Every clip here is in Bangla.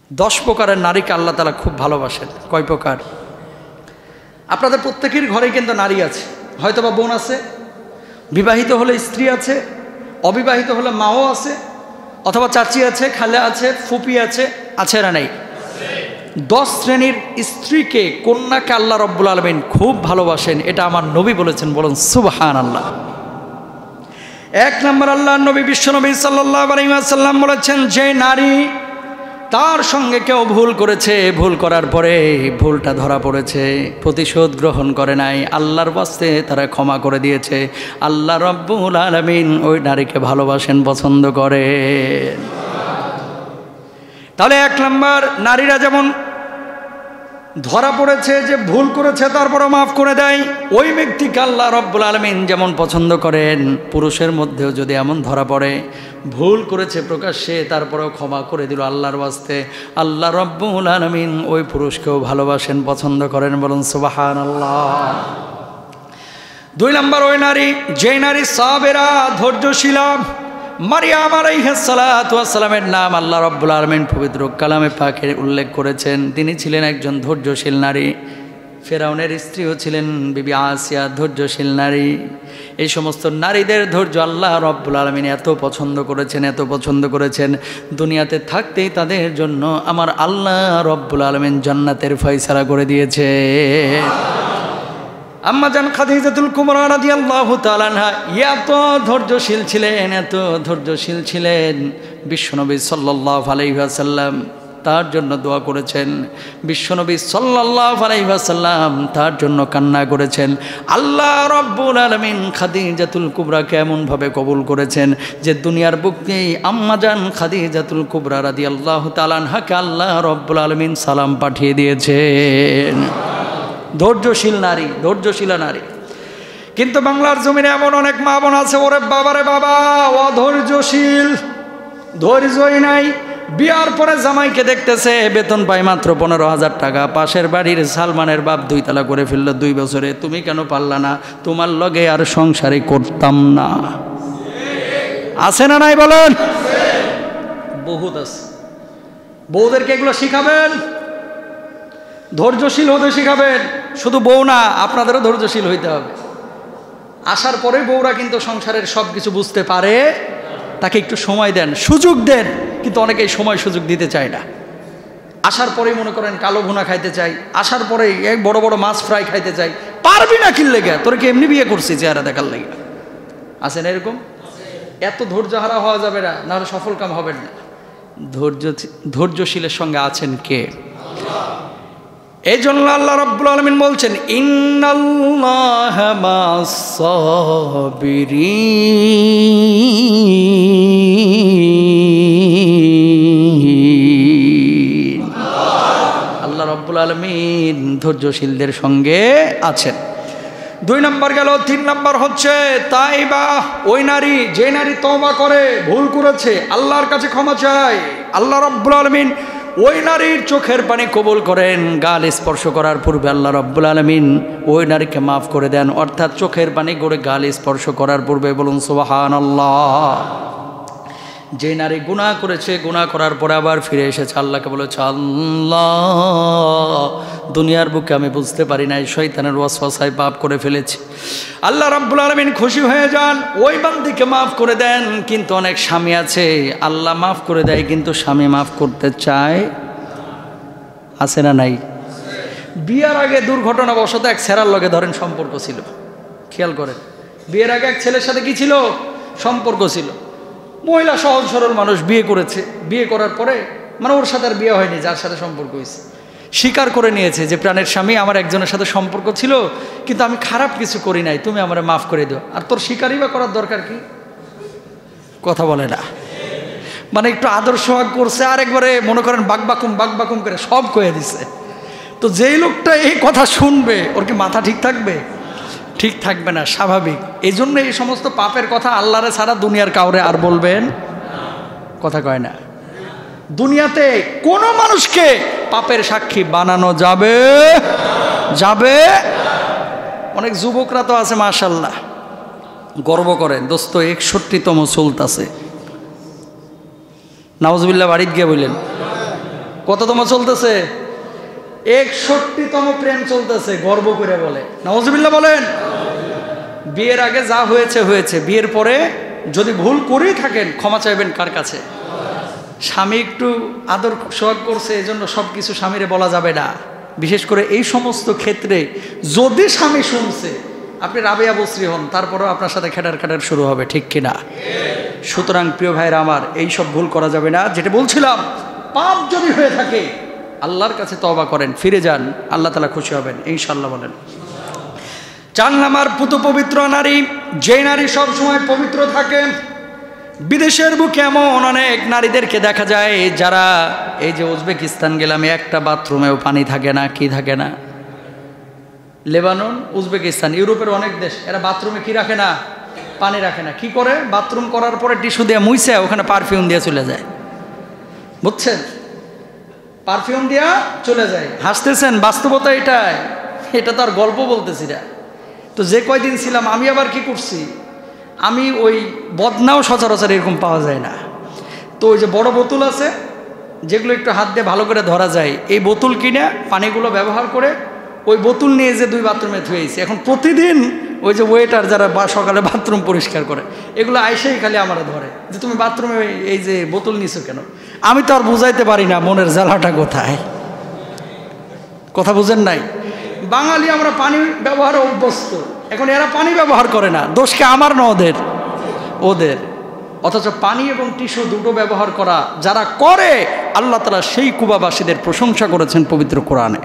10 প্রকারের নারীকে আল্লাহ তাআলা খুব ভালোবাসেন। কয় প্রকার? আপনাদের প্রত্যেকের ঘরেই কিন্তু নারী আছে, হয়তোবা বোন আছে, বিবাহিত হলে স্ত্রী আছে, অবিবাহিত হলে মাও আছে, অথবা চাচি আছে, খালা আছে, ফুপি আছে, আছে না নেই? 10 শ্রেণীর স্ত্রীকে, কন্যাকে আল্লাহ রব্বুল আলামিন খুব ভালোবাসেন, এটা আমার নবী বলেছেন। বলুন সুবহানাল্লাহ। 1 নম্বর আল্লাহর নবী বিশ্বনবী সাল্লাল্লাহু আলাইহি ওয়াসাল্লাম বলেছেন, যে নারী তার সঙ্গে কেউ ভুল করেছে, ভুল করার পরে ভুলটা ধরা পড়েছে, প্রতিশোধ গ্রহণ করে নাই, আল্লাহর ওয়াস্তে তারা ক্ষমা করে দিয়েছে, আল্লাহ রব্বুল আলামিন ওই নারীকে ভালোবাসেন, পছন্দ করেন। তাহলে 1 নম্বর, নারীরা যেমন ধরা পড়েছে যে ভুল করেছে তারপরও মাফ করে দেয়, ওই ব্যক্তিকে আল্লাহ রব্বুল আলামিন যেমন পছন্দ করেন, পুরুষের মধ্যেও যদি এমন ধরা পড়ে ভুল করেছে প্রকাশ্যে তারপরেও ক্ষমা করে দিল আল্লাহর ওয়াস্তে, আল্লাহ রব্বুল আলামিন ওই পুরুষকেও ভালোবাসেন, পছন্দ করেন। বলুন সুবহানাল্লাহ। 2 নম্বর, ওই নারী, যে নারী সাবেরা, ধৈর্যশীলা। মারিয়াম আলাইহিস সালাতু ওয়াস সালামের নাম আল্লাহ রব্বুল আলামিন পবিত্র কালামে পাকে উল্লেখ করেছেন। তিনি ছিলেন একজন ধৈর্যশীল নারী। ফেরাউনের স্ত্রীও ছিলেন বিবি আসিয়া, ধৈর্যশীল নারী। এই সমস্ত নারীদের ধৈর্য আল্লাহ রব্বুল আলামিন এত পছন্দ করেছেন, এত পছন্দ করেছেন, দুনিয়াতে থাকতেই তাদের জন্য আমার আল্লাহ রব্বুল আলামিন জান্নাতের ফয়সালা করে দিয়েছে। আম্মা জান খাদিজাতুল কুবরা রাদিয়াল্লাহু তাআলা আনহা এত ধৈর্যশীল ছিলেন, এত ধৈর্যশীল ছিলেন, বিশ্বনবী সাল্লাল্লাহু আলাইহি ওয়াসাল্লাম তার জন্য দোয়া করেছেন, বিশ্বনবী সাল্লাল্লাহু আলাইহি ওয়াসাল্লাম তার জন্য কান্না করেছেন। আল্লাহ রব্বুল আলামিন খাদিজাতুল কুবরাকে এমনভাবে কবুল করেছেন যে দুনিয়ার বুকেই আম্মা জান খাদিজাতুল কুবরা রাদিয়াল্লাহু তাআলা আনহাকে আল্লাহ রব্বুল আলামিন সালাম পাঠিয়ে দিয়েছেন। ধৈর্যশীল নারী, ধৈর্যশীলা নারী। কিন্তু বাংলার জমিনে এমন অনেক মা বোন আছে, ওরে বাবারে বাবা, অধৈর্যশীল, ধৈর্যই নাই। বিয়ার পরে জামাইকে দেখতেছে বেতন পায় মাত্র 15,000 টাকা, পাশের বাড়ির সালমানের বাপ 2 তালা করে ফেললো 2 বছরে, তুমি কেন পারলা না? তোমার লগে আর সংসারই করতাম না। আছে না নাই বলেন? বহুত আছে। বউদেরকে এগুলো শিখাবেন, ধৈর্যশীল হতে শিখাবেন। শুধু বউ না, আপনাদেরও ধৈর্যশীল হইতে হবে। আসার পরে বউরা কিন্তু সংসারের সব কিছু বুঝতে পারে, তাকে একটু সময় দেন, সুযোগ দেন। কিন্তু অনেকেই সময় সুযোগ দিতে চায় না। আসার পরেই মনে করেন কালো ভুনা খাইতে চাই, আসার পরেই এক বড় বড় মাছ ফ্রাই খাইতে চাই। পারবি না কি লেগে? তোর কি এমনি বিয়ে করছি চেহারা দেখার লেগে? আছে না এরকম? এত ধৈর্য হারা হওয়া যাবে না, নাহলে সফল কাম হবেন না। ধৈর্যশীলের সঙ্গে আছেন কে? এই জন্য আল্লাহ রাব্বুল আলামিন বলছেন, ইন্নাল্লাহা মা'আস সাবিরিন। আল্লাহ রাব্বুল আলামিন ধৈর্যশীলদের সঙ্গে আছেন। 2 নম্বর গেল। 3 নম্বর হচ্ছে তাইবা, ওই নারী, যে নারী তওবা করে, ভুল করেছে, আল্লাহর কাছে ক্ষমা চায়, আল্লাহ রাব্বুল আলামিন ওই নারীর চোখের পানি কবুল করেন। গাল স্পর্শ করার পূর্বে আল্লাহ রাব্বুল আলামিন ওই নারীকে মাফ করে দেন, অর্থাৎ চোখের পানি গড়ে গাল স্পর্শ করার পূর্বে। বলুন সুবহানাল্লাহ। যে নারী গুনাহ করেছে, গুনাহ করার পরে আবার ফিরে এসেছে, আল্লাহকে বলেছে, আল্লাহ দুনিয়ার বুকে আমি বুঝতে পারি নাই, শয়তানের ওয়াসওয়াসায় পাপ করে ফেলেছি। আল্লাহ রাব্বুল আলামিন খুশি হয়ে যান, ওই বান্দিকে মাফ করে দেন। কিন্তু অনেক স্বামী আছে, আল্লাহ মাফ করে দেয় কিন্তু স্বামী মাফ করতে চায়। আছে না নাই? বিয়ের আগে দুর্ঘটনাবশত এক ছেঁড়ার লগে ধরেন সম্পর্ক ছিল, খেয়াল করেন, বিয়ের আগে এক ছেলের সাথে কি ছিল? সম্পর্ক ছিল। মহিলা সহজ সরল মানুষ, বিয়ে করেছে, বিয়ে করার পরে মানে ওর সাথে আর বিয়ে হয়নি, যার সাথে সম্পর্ক হয়েছে, স্বীকার করে নিয়েছে যে প্রাণের স্বামী, আমার একজনের সাথে সম্পর্ক ছিল কিন্তু আমি খারাপ কিছু করি নাই, তুমি আমারে মাফ করে দিও। আর তোর স্বীকারই বা করার দরকার কি? কথা বলে না। মানে একটু আদর্শ করছে, আর একবারে মনে করেন বাকবাকুম করে সব কয়ে দিছে। তো যেই লোকটা এই কথা শুনবে, ওর কি মাথা ঠিক থাকবে? ঠিক থাকবে না, স্বাভাবিক। এই জন্য এই সমস্ত পাপের কথা আল্লাহরে ছাড়া দুনিয়ার কাউরে আর বলবেন কথা কয় না। দুনিয়াতে কোনো মানুষকে পাপের সাক্ষী বানানো যাবে যাবে অনেক যুবকরা তো আছে মাশাআল্লাহ, গর্ব করেন, দোস্ত 61তম চলতেছে, নাউজুবিল্লাহ, বাড়িতে গিয়ে বললেন কততম চলতেছে? 61তম প্রেম চলতেছে, গর্ব করে বলে। নাউজুবিল্লাহ বলেন। বিয়ের আগে যা হয়েছে হয়েছে, বিয়ের পরে যদি ভুল করেই থাকেন ক্ষমা চাইবেন কার কাছে? স্বামী একটু আদর সোহাগ করছে, এজন্য সব কিছু স্বামীরে বলা যাবে না। বিশেষ করে এই সমস্ত ক্ষেত্রে যদি স্বামী শুনছে, আপনি রাবেয়া বসরি হন, তারপরেও আপনার সাথে খেটার শুরু হবে, ঠিক কিনা? সুতরাং প্রিয় ভাইরা আমার, এই সব ভুল করা যাবে না। যেটা বলছিলাম, পাপ যদি হয়ে থাকে আল্লাহর কাছে তওবা করেন, ফিরে যান, আল্লাহ তাআলা খুশি হবেন ইনশাআল্লাহ। বলেন 4 নাম্বার, পুত পবিত্র নারী, যে নারী সব সময় পবিত্র থাকে। বিদেশের বুকে এমন অনেক নারীদেরকে দেখা যায় যারা, এই যে উজবেকিস্তান গেলাম, একটা বাথরুমেও পানি থাকে না। কি থাকে না? লেবানন, উজবেকিস্তান, ইউরোপের অনেক দেশ, এরা বাথরুমে কি রাখে না? পানি রাখে না। কি করে? বাথরুম করার পরে টিস্যু দিয়ে মুইছে ওখানে পারফিউম দিয়ে চলে যায়। বুঝছেন? পারফিউম দিয়া চলে যায়। হাসতেছেন, বাস্তবতা এটাই। এটা তো আর গল্প বলতেছি না। তো যে কয়দিন ছিলাম আমি আবার কি করছি, আমি ওই বদনাও সচরাচর এরকম পাওয়া যায় না। তো ওই যে বড় বোতল আছে যেগুলো একটু হাত দিয়ে ভালো করে ধরা যায়, এই বোতল কিনে পানিগুলো ব্যবহার করে ওই বোতল নিয়ে যে 2 বাথরুমে ধুয়েছি। এখন প্রতিদিন ওই যে ওয়েটার যারা সকালে বাথরুম পরিষ্কার করে, এগুলো আইসেই খালি আমার ধরে যে তুমি বাথরুমে এই যে বোতল নিছো কেন। আমি তো আর বুঝাইতে পারি না মনের জ্বালাটা কোথায়। কথা বুঝেন নাই? বাঙালি আমরা পানি ব্যবহারে অভ্যস্ত, এখন এরা পানি ব্যবহার করে না। দোষকে আমার না ওদের। অথচ পানি এবং টিস্যু দুটো ব্যবহার করা যারা করে, আল্লাহ তাআলা সেই কুবাবাসীদের প্রশংসা করেছেন পবিত্র কোরআনে।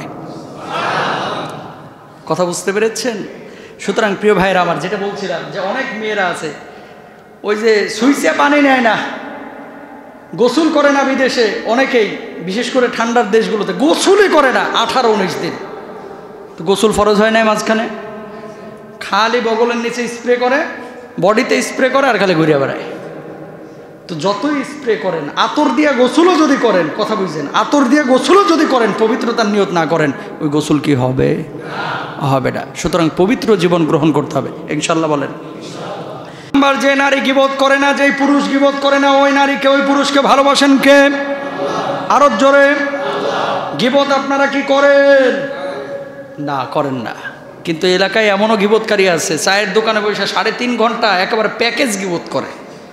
কথা বুঝতে পেরেছেন? সুতরাং প্রিয় ভাইরা আমার, যেটা বলছিলাম যে অনেক মেয়েরা আছে ওই যে সুইচে পানি নেয় না, গোসল করে না। বিদেশে অনেকেই, বিশেষ করে ঠান্ডার দেশগুলোতে গোসলই করে না 18-19 দিন। তো গোসল ফরজ হয় নাই মাঝখানে? খালি বগলের নিচে স্প্রে করে, বডিতে স্প্রে করে, আর খালি ঘুরিয়ে বেড়ায়। তো যতই স্প্রে করেন, আতর দিয়া গোসলও যদি করেন, কথা বুঝছেন, আতর দিয়া গোসলও যদি করেন, পবিত্রতার নিয়ত না করেন, ওই গোসল কি হবে? হবে না। সুতরাং পবিত্র জীবন গ্রহণ করতে হবে ইনশাআল্লাহ। বলেন নাম্বার, যে নারী গীবত করে না, যেই পুরুষ গীবত করে না, ওই নারীকে, ওই পুরুষকে ভালোবাসেন কে? আরো জোরে। গীবত আপনারা কি করেন? না, করেন না। কিন্তু এলাকায় এমনও গীবতকারী আছে, চায়ের দোকানে বসে 3.5 ঘন্টা একেবারে প্যাকেজ গীবত করে।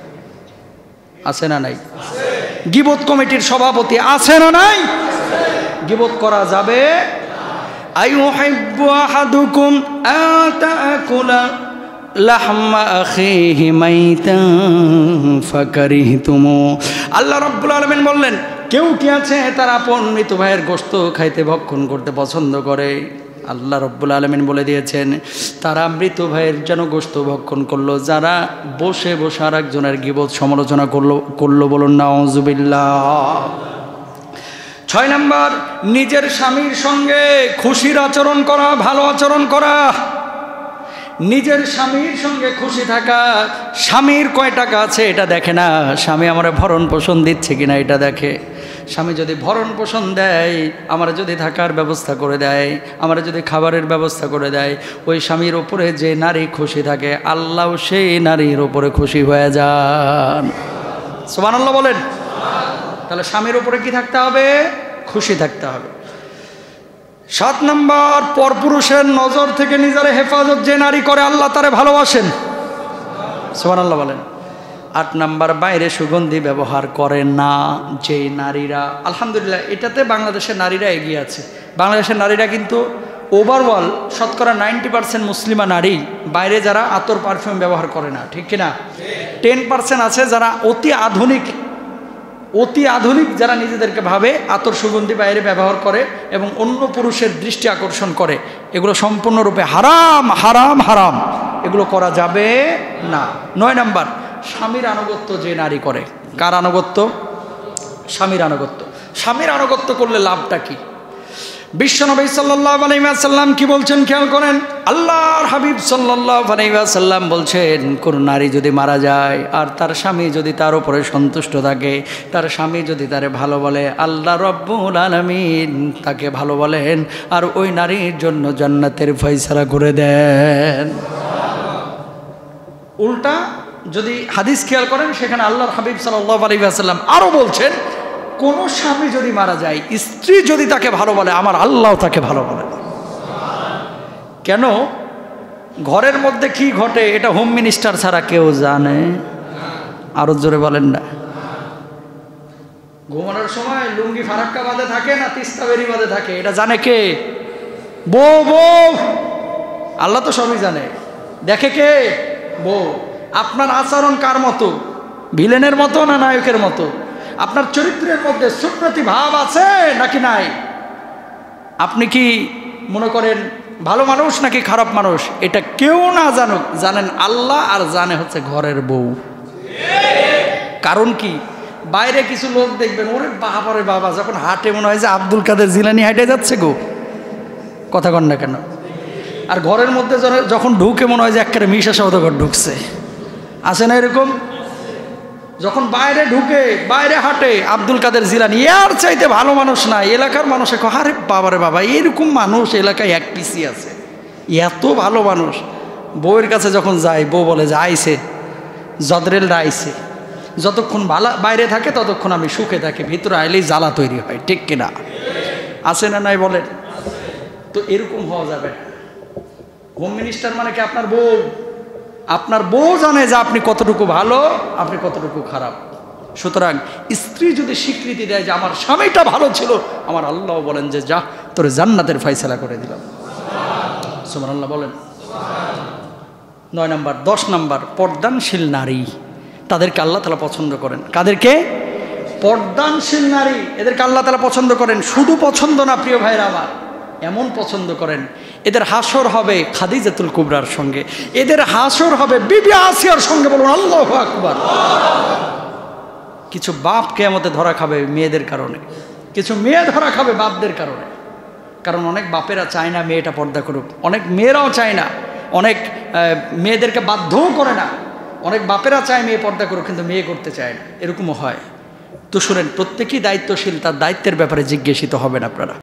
আছে না নাই? গীবত কমিটির সভাপতি আছে না নাই? গীবত করা যাবে। আইয়ুহিব্বু আহাদুকুম আতাকুলা লাহমা আখিহি মাইতান ফাকারিহতুমু। আল্লাহ রাব্বুল আলামিন বললেন, কেউ কি আছে তার আপন মৃত ভাইয়ের গোশত খাইতে, ভক্ষণ করতে পছন্দ করে? আল্লাহ রাব্বুল আলামিন বলে দিয়েছেন, তারা মৃত ভাইয়ের যেন গোশত ভক্ষণ করলো যারা বসে বসে আর একজনের গীবত সমালোচনা করলো। বলুন নাউজুবিল্লাহ। 6 নাম্বার, নিজের স্বামীর সঙ্গে খুশির আচরণ করা, ভালো আচরণ করা। নিজের স্বামীর সঙ্গে খুশি থাকা। স্বামীর কয় টাকা আছে এটা দেখে না, স্বামী আমার ভরণ পোষণ দিচ্ছে কিনা এটা দেখে। স্বামী যদি ভরণ পোষণ দেয়, আমার যদি থাকার ব্যবস্থা করে দেয়, আমার যদি খাবারের ব্যবস্থা করে দেয়, ওই স্বামীর ওপরে যে নারী খুশি থাকে, আল্লাহ সেই নারীর ওপরে খুশি হয়ে যান। সুবহানাল্লাহ বলেন। তাহলে স্বামীর ওপরে কি থাকতে হবে? খুশি থাকতে হবে। 7 নাম্বার, পরপুরুষের নজর থেকে নিজের হেফাজত যে নারী করে, আল্লাহ তারে ভালোবাসেন। সুবহানাল্লাহ বলেন। 8 নাম্বার, বাইরে সুগন্ধি ব্যবহার করে না যে নারীরা। আলহামদুলিল্লাহ, এটাতে বাংলাদেশের নারীরা এগিয়ে আছে। বাংলাদেশের নারীরা কিন্তু ওভারঅল শতকরা 90% মুসলিমা নারী বাইরে যারা আতর পারফিউম ব্যবহার করে না, ঠিক কিনা? 10% আছে যারা অতি আধুনিক যারা নিজেদেরকে ভাবে আতর সুগন্ধি বাইরে ব্যবহার করে এবং অন্য পুরুষের দৃষ্টি আকর্ষণ করে। এগুলো সম্পূর্ণরূপে হারাম, হারাম, হারাম। এগুলো করা যাবে না। 9 নাম্বার, স্বামীর আনুগত্য যে নারী করে। কার আনুগত্য? স্বামীর আনুগত্য। স্বামীর আনুগত্য করলে লাভটা কি? বিশ্বনবী সাল্লাল্লাহু আলাইহি ওয়াসাল্লাম কি বলছেন খেয়াল করেন। আল্লাহর হাবিব সাল্লাল্লাহু আলাইহি ওয়াসাল্লাম বলছেন, কোন নারী যদি মারা যায় আর তার স্বামী যদি তার উপরে সন্তুষ্ট থাকে, তার স্বামী যদি তারে ভালো বলে, আল্লাহ রাব্বুল আলামিন তাকে ভালো বলেন আর ওই নারীর জন্য জান্নাতের ফয়সালা করে দেন। উল্টা যদি হাদিস খেয়াল করেন, সেখানে আল্লাহর হাবিব সাল্লাল্লাহু আলাইহি ওয়াসাল্লাম আরও বলছেন, কোনো স্বামী যদি মারা যায়, স্ত্রী যদি তাকে ভালো বলে, আমার আল্লাহ তাকে ভালো বলে। কেন? ঘরের মধ্যে কি ঘটে এটা হোম মিনিস্টার ছাড়া কেউ জানে? আরো জোরে বলেন না। ঘুমানোর সময় লুঙ্গি ফারাক্কা বাঁধে থাকে না তিস্তা বেরি বাঁধে থাকে, এটা জানে কে? বউ। বউ। আল্লাহ তো সবই জানে। দেখে কে? বউ। আপনার আচরণ কার মতো? ভিলেনের মতো না নায়কের মতো? আপনার চরিত্রের মধ্যে সুন্নতি ভাব আছে নাকি নাই? আপনি কি মনে করেন ভালো মানুষ নাকি খারাপ মানুষ? এটা কেউ না জানুক, জানেন আল্লাহ, আর জানে হচ্ছে ঘরের বউ। কারণ কি? বাইরে কিছু লোক দেখবেন, ওরে বাবা রে বাবা, যখন হাঁটে মনে হয় যে আব্দুল কাদের জিলানী হাঁটে যাচ্ছে গো, কথা কন না কেন? আর ঘরের মধ্যে যখন ঢুকে মনে হয় যে একেবারে মিশা সওদাগর ঢুকছে। আছে না এরকম? যখন বাইরে ঢুকে, বাইরে হাঁটে আব্দুল কাদের জিলানী, এর চাইতে ভালো মানুষ নাই। এলাকার মানুষে কয়, আরে বাবারে বাবা, এরকম মানুষ এলাকায় এক পিসি আছে, এত ভালো মানুষ। বউয়ের কাছে যখন যায়, বউ বলে যে আইছে, জদরেলরা আইছে। যতক্ষণ বাইরে থাকে ততক্ষণ আমি সুখে থাকি, ভিতরে আইলেই জ্বালা তৈরি হয়, ঠিক কিনা? আছে না নাই বলেন? তো এরকম হওয়া যাবে না। হোম মিনিস্টার মানে কি আপনার বউ? আপনার বউ জানে যে আপনি কতটুকু ভালো, আপনি কতটুকু খারাপ। সুতরাং স্ত্রী যদি স্বীকৃতি দেয় যে আমার স্বামীটা ভালো ছিল, আমার আল্লাহ বলেন যে যা, তোর জান্নাতের ফয়সালা করে দিলাম। সুবহানাল্লাহ বলেন। 9 নম্বর। 10 নম্বর, পর্দানশীল নারী, তাদেরকে আল্লাহ তাআলা পছন্দ করেন। কাদেরকে? পর্দানশীল নারী, এদেরকে আল্লাহ তাআলা পছন্দ করেন। শুধু পছন্দ না প্রিয় ভাইরা আমার, এমন পছন্দ করেন এদের হাসর হবে খাদিজাতুল কুবরার সঙ্গে, এদের হাসর হবে বিবি আসিয়ার সঙ্গে। বলুন আল্লাহু আকবার। কিছু বাপ কিয়ামতে ধরা খাবে মেয়েদের কারণে, কিছু মেয়ে ধরা খাবে বাপদের কারণে। কারণ অনেক বাপেরা চায় না মেয়েটা পর্দা করুক, অনেক মেয়েরাও চায় না, অনেক মেয়েদেরকে বাধ্যও করে না। অনেক বাপেরা চায় মেয়ে পর্দা করুক, কিন্তু মেয়ে করতে চায় না, এরকমও হয়। তো শুনেন, প্রত্যেকেই দায়িত্বশীল, তার দায়িত্বের ব্যাপারে জিজ্ঞাসিত হবেন আপনারা।